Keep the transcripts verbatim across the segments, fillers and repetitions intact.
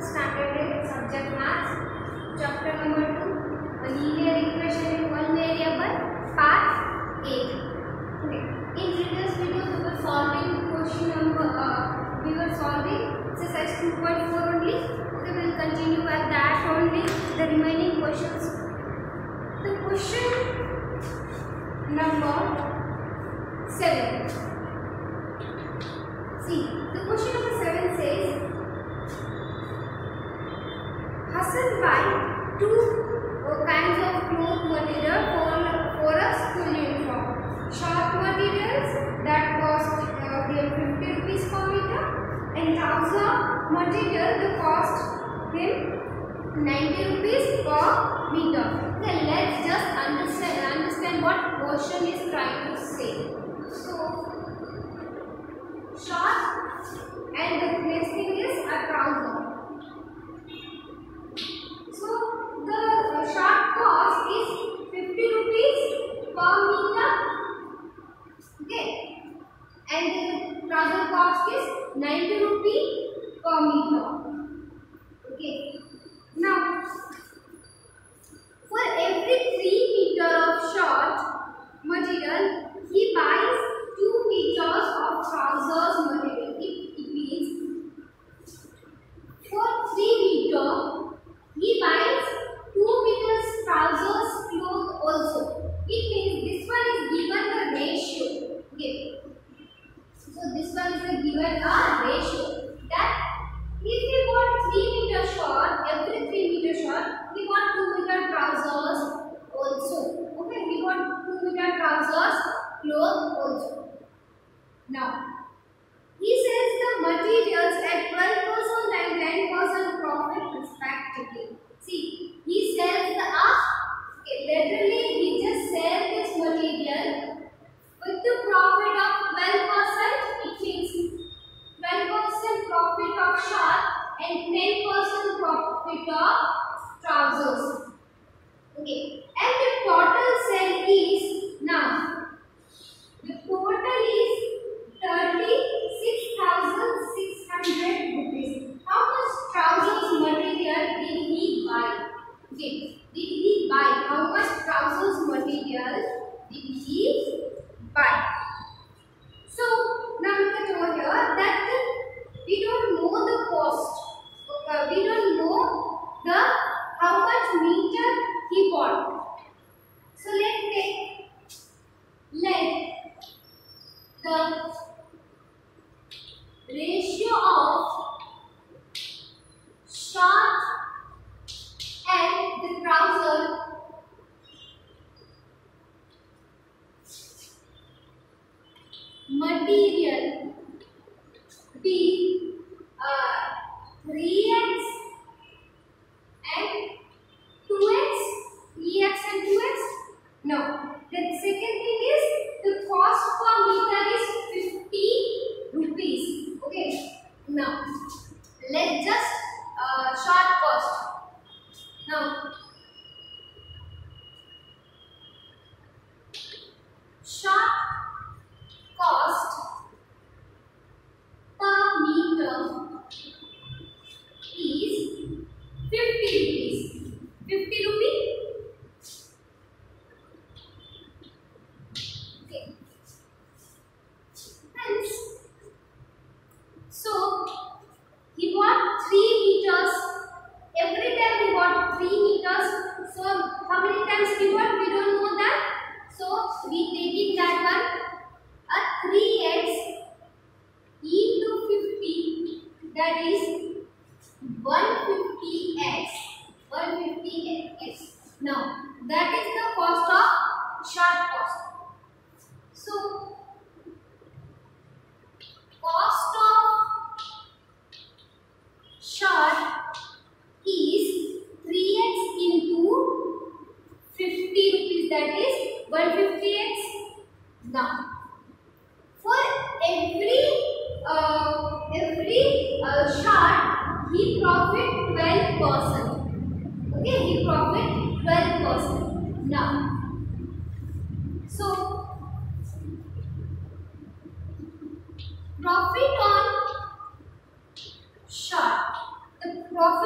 standard eight, subject maths, chapter number two, a linear equation in one variable, part eight. Okay. In previous video, we were solving question number. Uh, we were solving exercise two point four only. Okay, we will continue at that only. The remaining questions. The question number seven. See, the question number seven says, Hassan buy two uh, kinds of cloth material for, for a school uniform. Short materials that cost uh, fifty rupees per meter, and trouser material that cost him ninety rupees per meter. Then let's just understand understand what question is trying to say. So, short and the next thing is a trouser. So the uh, short cost is fifty rupees per meter, okay, and the trouser cost is ninety rupees per meter, okay. Now for every three meter of short material, he buys two meters of trousers material. It, it means for three meter he buys two meters trousers cloth also. It means this one is given the ratio. Okay. So this one is given a ratio that if he bought three meter short, every three meter short, he bought two meter trousers also. Okay, he bought two meter trousers cloth also. Now, he says the materials at twelve percent and ten percent profit respectively. See, he sells the up, okay, literally he just sells this material with the profit of twelve percent, it means twelve percent profit of short and ten percent profit of trousers. Okay, and the total sale is, now, the total is thirty-six thousand six hundred rupees. How much trousers material did he buy? Okay, did he buy? How much trousers material did he buy? So now look at over here that we don't know the cost. Okay, we don't know the how much meter he bought. So let's take let the ratio of short and the trouser material be uh, three x and two x, three x and two x. No, the second thing is the cost per meter is fifty rupees. Okay, now let's just uh, short cost. Now short cost per meter is fifty rupees. fifty rupees. Okay. Hence, so he bought three meters. Every time he bought three meters. So how many times he bought? We don't know that. So we taking that one a three x into fifty, that is one hundred fifty x. one hundred fifty x. Now that is the cost of short cost. So cost of short is three x into fifty rupees, that is one hundred fifty x. Now for every uh, every uh, short he profit twelve percent. Okay, he profit twelve percent. Now, so profit on short. The profit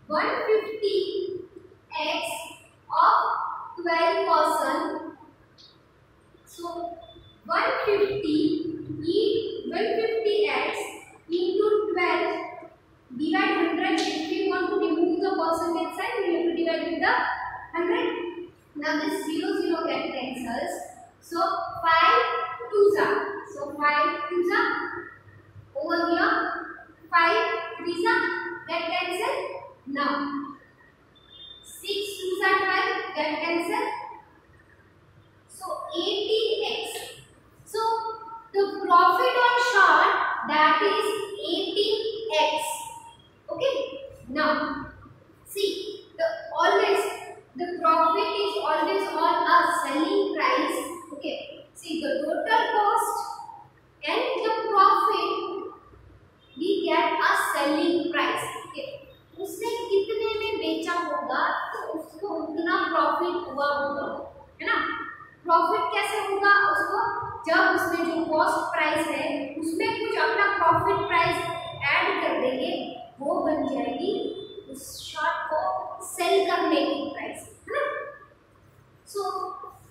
one hundred fifty x of twelve percent. So one hundred fifty e one hundred fifty x into twelve divide one hundred. If we want to remove the percentage sign, we have to divide with the one hundred. Now this zero zero get cancels. So five twos are. So five twos are over here. five threes are get cancel. Now six twos are twelve get cancel. So eighteen x. So the profit on short, that is eighteen x. Okay. Now see, the always the profit is always on a selling price. Okay. See, the total cost and the profit we get a selling price. Okay. उसने कितने में बेचा होगा तो उसको उतना profit हुआ होगा, है ना। प्रॉफिट कैसे होगा उसको, जब उसमें जो कॉस्ट प्राइस है उसमें कुछ अपना प्रॉफिट प्राइस ऐड कर देंगे, वो बन जाएगी उस शॉर्ट को सेल करने की प्राइस, है ना। So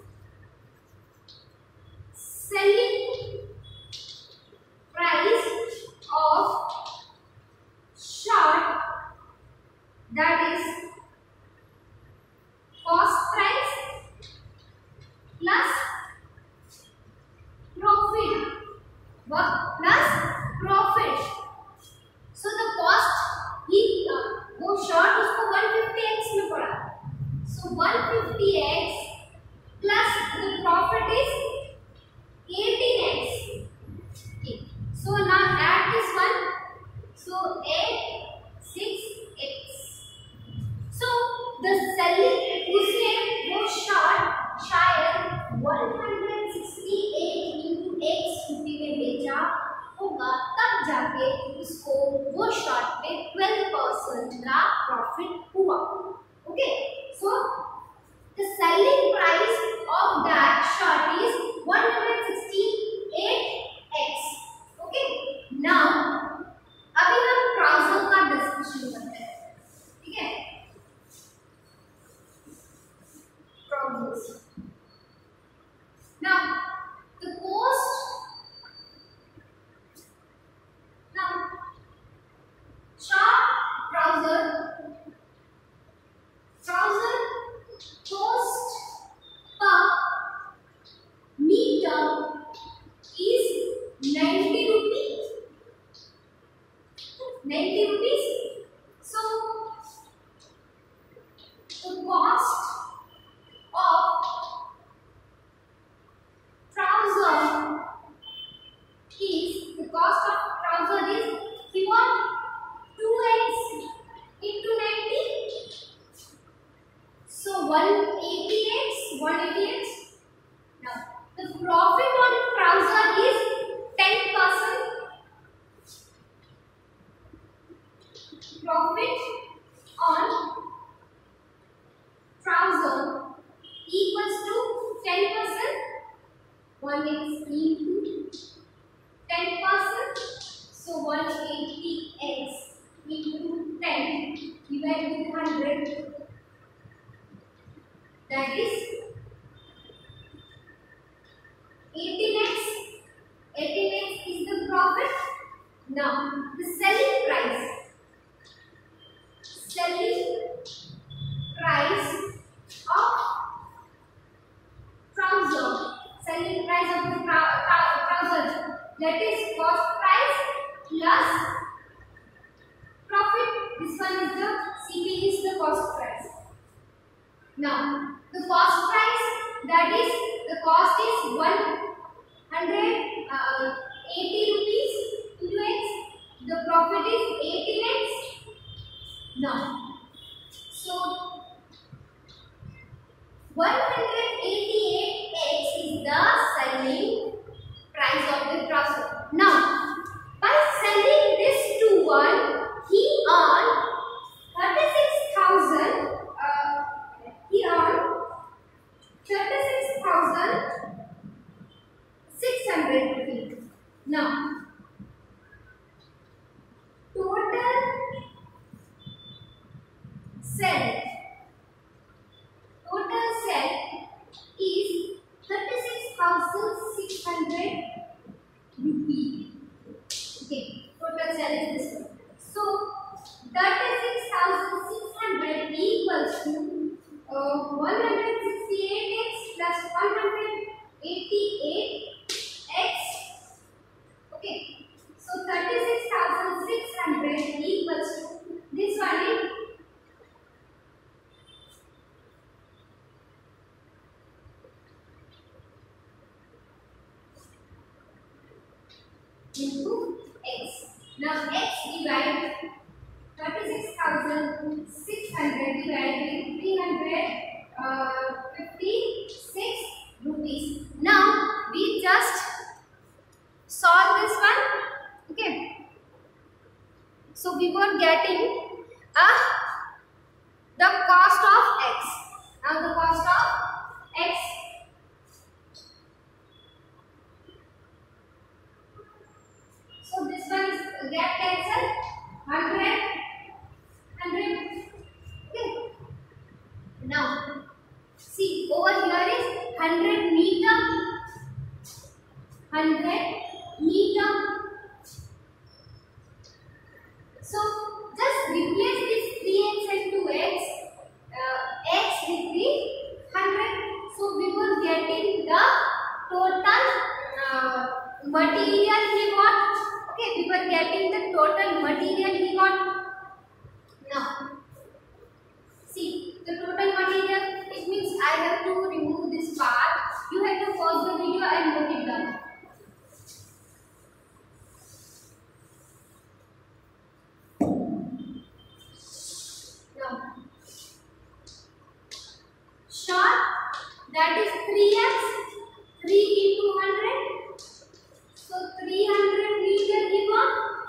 selling price of short, that is cost price plus profit plus profit. So the cost ही वो short उसको one hundred fifty x में पड़ा, so one hundred fifty x plus the profit is eighteen x. Okay. So now add this one. So add six x. So the selling उसने वो short शायद one hundred sixty-eight into x रुपये में बेचा होगा, तब जाके उसको वो short पे twelve percent का profit हुआ. Okay, so the selling price of that short is one hundred sixty-eight x. Okay, now अभी हम ट्राउजर का डिस्कशन करते हैं, ठीक है। Trousers, now the cost, now short trouser, trouser cost per metre is ninety rupees. ninety rupees. So the cost of trouser is the cost of trouser is given two x into ninety. So one hundred eighty x, one hundred eighty x. Now the profit on trouser is ten percent. Profit on trouser equals to ten percent. one is into ten percent. So one hundred eighty x into ten divided with one hundred. That is eighteen x. eighteen x is the profit. Now the selling price. Selling price of trouser, selling price of the trouser, that is cost price plus profit. This one is the C P is the cost price. Now the cost price, that is the cost is one hundred eighty rupees into x. The profit is eighteen x. Now, so one hundred eighty-eight x is the selling price of the trouser. Now, by selling this to one, he earned thirty-six thousand. Uh, he earned thirty-six thousand six hundred rupees. Now, total cell. Total cell is thirty-six thousand six hundred rupees. Okay, total cell is this one. So thirty-six thousand six hundred equals to uh, one hundred sixty-eight x plus one hundred eighty-eight x. Okay, so thirty-six thousand six hundred equals to this one is into x. Now x divided thirty-six thousand six hundred divided with three hundred fifty-six rupees. Now we just solve this one. Okay. So we were getting a the cost of x. Now the cost of x. So this one is get cancel hundred, hundred. Okay. Now see over here is hundred meter, hundred meter. So just replace this three x and two x, uh, x with the hundred. So we were getting the total uh, material he got. Okay, we were getting the total material he got. Now, see the total material. It means I have to remove this part. You have to pause the video and note it down. Now, short, that is three x, three into one hundred. So three hundred meter he got,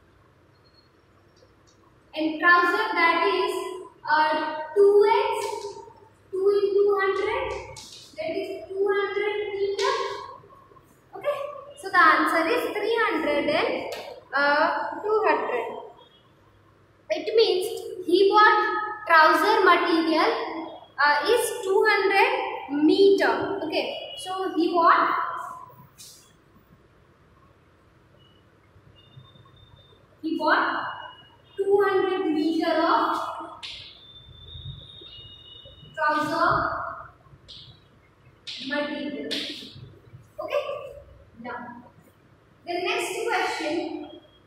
and trouser that is uh, two x, two into one hundred, that is two hundred meter. Okay, so the answer is three hundred and uh, two hundred. It means he bought trouser material uh, is two hundred meter. Okay, so he bought He bought two hundred meter of trouser material. Okay. Now, the next question.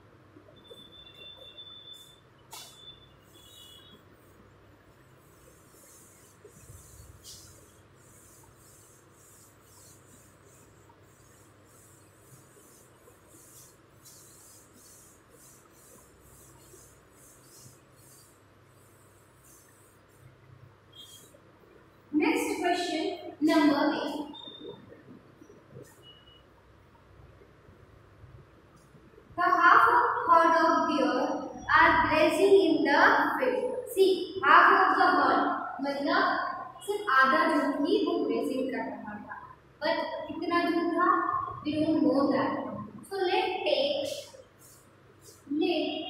Next question, number eight. The half of herd of deer are grazing in the field. See, half of the herd, मतलब सिर्फ आधा झुंड ही वो grazing कर रहा था. But कितना झुंड था? We don't know that. So let's take let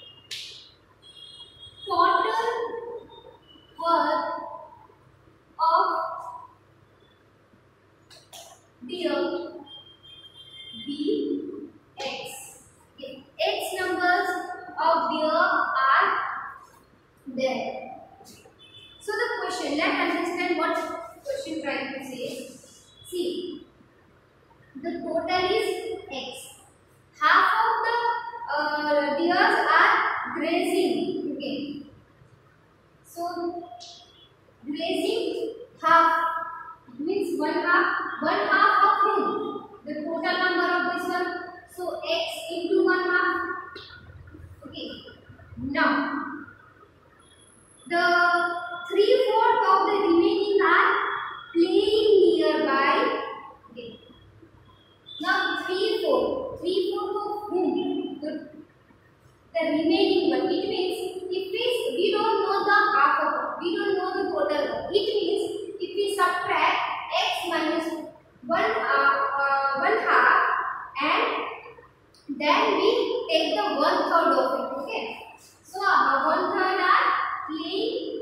total herd of deer be x. Okay. X numbers of deer are there. So the question, let's understand what question trying to say. See, the total is x. Half of the uh, deers are grazing. Okay. So grazing half means one half, one half of whom? The total number of this one. So x into one half. Okay. Now the three fourth of the remaining are playing nearby. Okay. Now three fourth, three fourth of whom? The, the remaining one. It means if we we don't know the half of it, we don't know the total. It means if we subtract x minus one uh, uh, one half and then we take the one third of it. Okay. So uh, one third are playing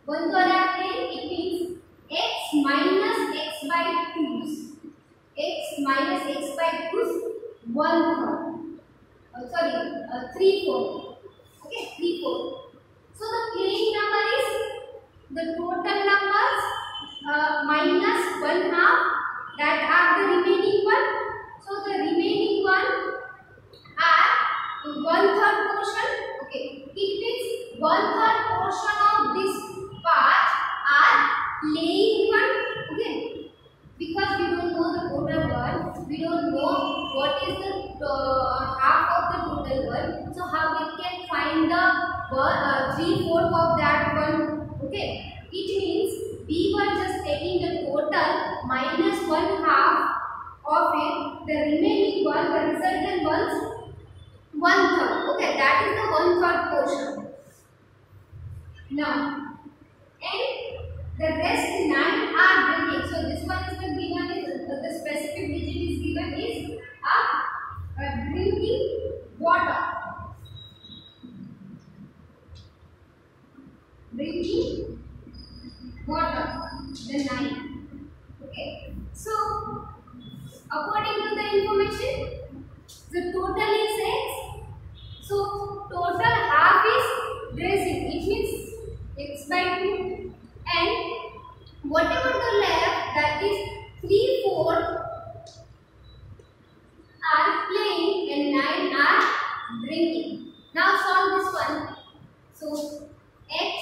one third are playing, it means x minus x by two. X minus x by two is one third. Uh, sorry, uh, three fourth. Okay, three fourth. So the playing number is the total numbers uh, minus one half, that are the remaining one. So the remaining one are one third portion. Okay, it means one third portion of this part are playing one. Okay, because we don't know the total one, we don't know what is the uh, half of the total one. So how we can find the uh, three fourth of that one? Okay, it means we were just taking the total minus one half of it. The remaining one, the resultant ones, one third. Okay, that is the one third portion. Now, and the rest nine are drinking. So this one is the given is uh, the specific digit is given is a, a drinking water. Drinking water. The nine. Okay. So according to the information, the total is x. So total half is dressing. It means x by two. And whatever the left, that is three fourth are playing and nine are drinking. Now solve this one. So x.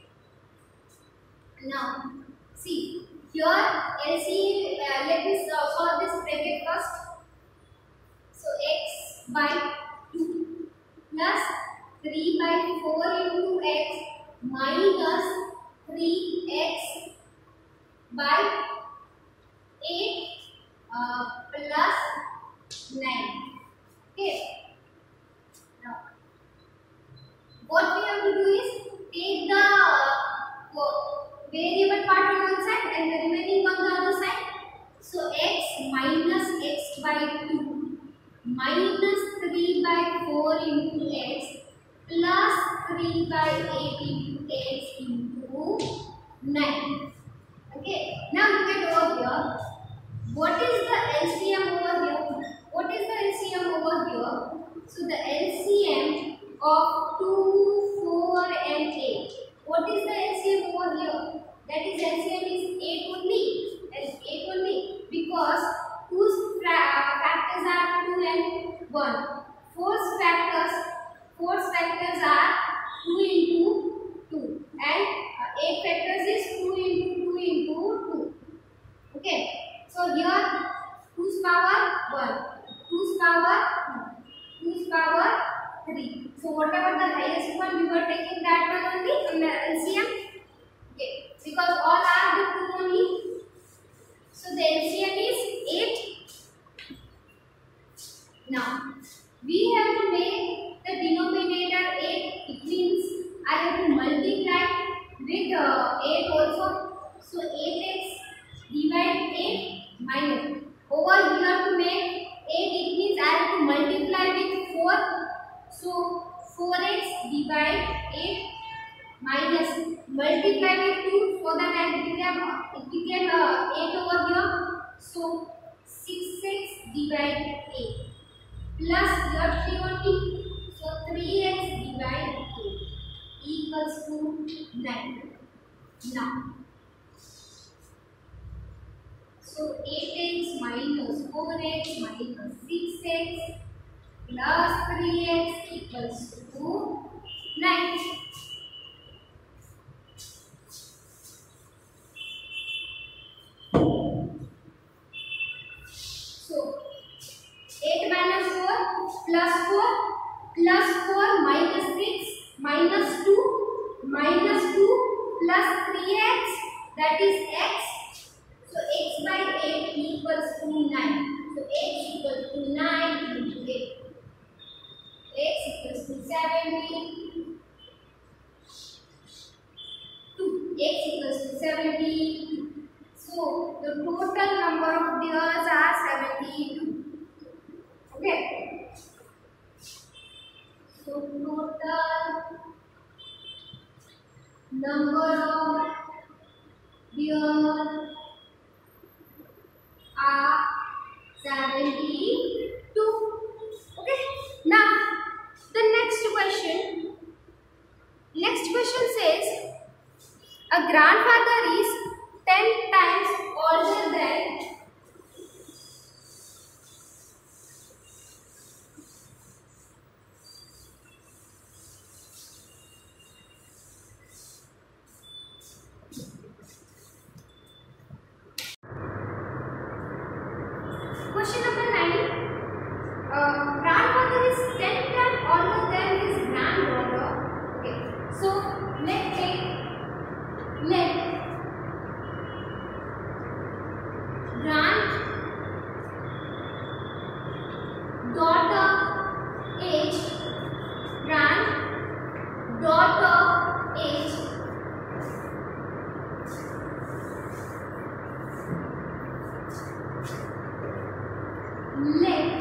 Now see here L C M. Uh, let me solve this bracket first. So x by two plus three by four into x minus three x by eight uh, plus nine. Okay. Now, what we have to do is take the uh, variable part on one side and the remaining on the other side. So x minus x by two minus three by four into x plus three by eight into x into nine. Okay, now look at over here. What is the L C M over here? What is the L C M over here? So the L C M of two, four and eight. What is the L C M over here? That is L C M is eight only. eight only because whose factors are two and one. Four's factors, four's factors are two into two and uh, eight factors is two into two into two. Okay. So here two's power one, two's power two, two's power three. So whatever the highest one we were taking that one only from the L C M. Okay. Because all are the two only. So the L C M is eight. Now we have to make the denominator eight. It means I have to multiply with uh, eight also. So eight x divide eight minus. Over here to make eight, it means I have to multiply with four. So four x divide eight minus multiply with two, so that it became it became uh, eight over here. So six x divide eight plus your three only. So three x divide eight equals to nine. Now, so eight x minus four x minus six x plus three x equals to nine. So eight minus four plus four plus four minus six minus two minus two plus three x, that is x. So x by eight equals to nine. So x equals to nine into eight. X equals to seventy. two. X equals to seventy. So the total number of pairs are seventy-two. Okay. So total number of years are seventy-two. Okay. Now the next question. Next question says a grandfather is ten times older than question number nine. Uh, grandfather is ten times older than his granddaughter. Okay. So let's take let granddaughter age granddaughter age let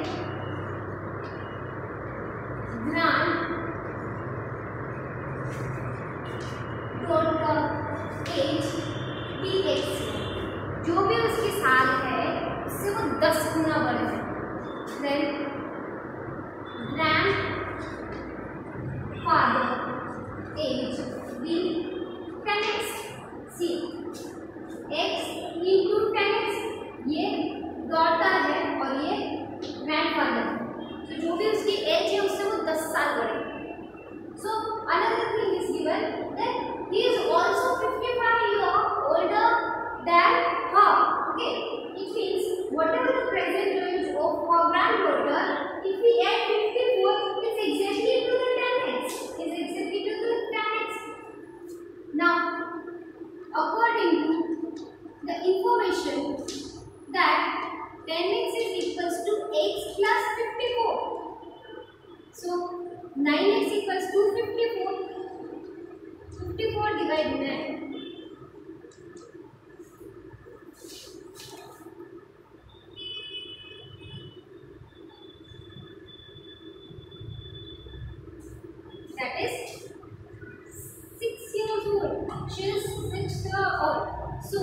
granddaughter age be x. जो भी उसकी साल है उससे वो दस गुना बड़े है. Then grandfather age be ten x. See x into ten x ये डॉटर है और ये ग्रैंडफादर है. तो जो भी उसकी एज है उससे वो दस साल बड़े. So another thing is given that he is also fifty-five years older than her. Okay, it means whatever the present age of her granddaughter, if we add fifty-four, it's exactly to the ten x. It's exactly to the ten x. Now, according to the information that ten x is equals to x plus fifty-four. So nine x equals to fifty-four. fifty-four divided by nine. That is six years old. She is six years old. So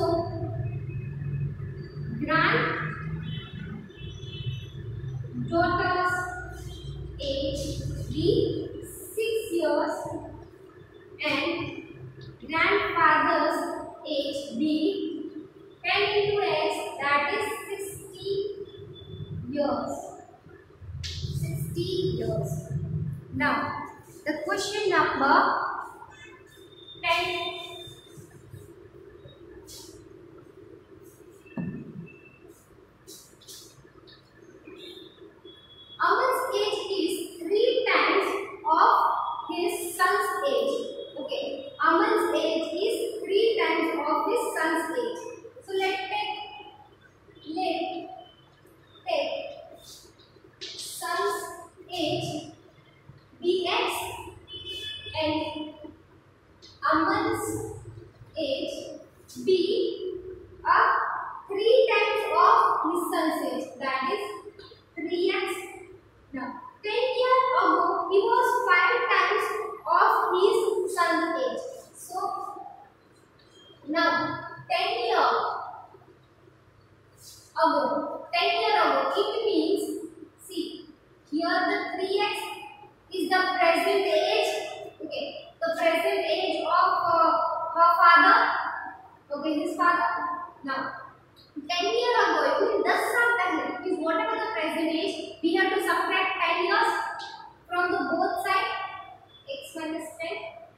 granddaughter's age be six years and grandfather's age be ten into x, that is sixty years. sixty years. Now the question number ten. Aman's age is three times of his son's age. Okay, Aman's age is three times of his son's age. So let's take let take son's age be x and Aman's age be a three times of his son's age. That is three x. Now, ten years ago, he was five times of his son's age. So, now, ten years ago, ten years ago, it means, see, here the three x is the present age, okay, the present age of uh, her father, okay, his father. Now, ten years ago, it means ten साल पहले, is whatever the present age, we have to subtract ten years from the both side, x minus ten.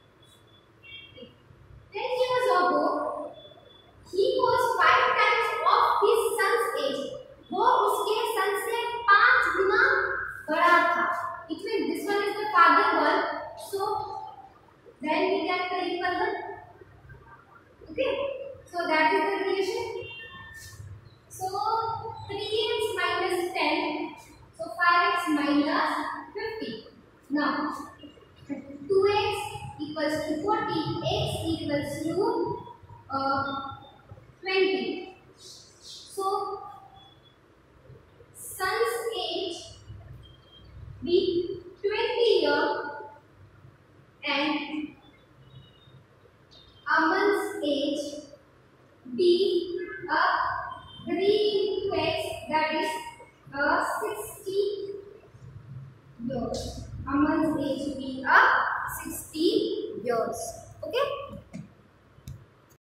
ten years ago, he was five times of his son's age. वो उसके son से पांच गुना बड़ा था. It means this one is the father one, so then we can take equal one. Okay, so that is the relation. So three x minus ten, so five x minus fifty. Now two x equals to forty, x equals to uh, twenty. So son's age be twenty years and H, B, uh, three into X, that is uh, six